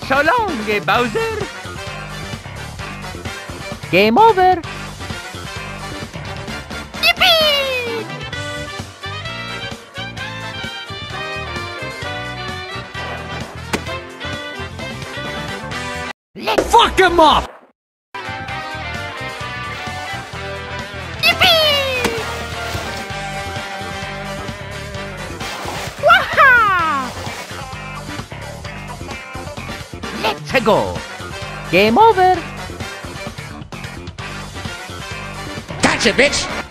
So long, Bowser. Game over. Yippee! Let's fuck him up! Yippee! Waha! Let's go. Game over. Gotcha, bitch!